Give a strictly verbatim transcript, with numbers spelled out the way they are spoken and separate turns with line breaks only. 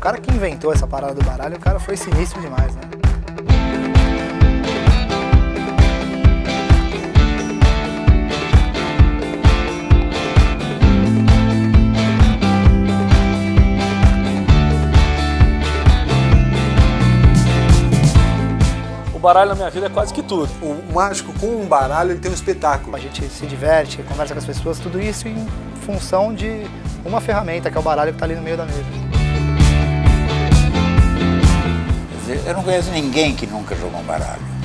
cara que inventou essa parada do baralho, o cara foi sinistro demais, né?
O baralho na minha vida é quase que tudo.
O mágico com um baralho ele tem um espetáculo.
A gente se diverte, conversa com as pessoas, tudo isso em função de uma ferramenta, que é o baralho que está ali no meio da mesa.
Quer dizer, eu não conheço ninguém que nunca jogou um baralho.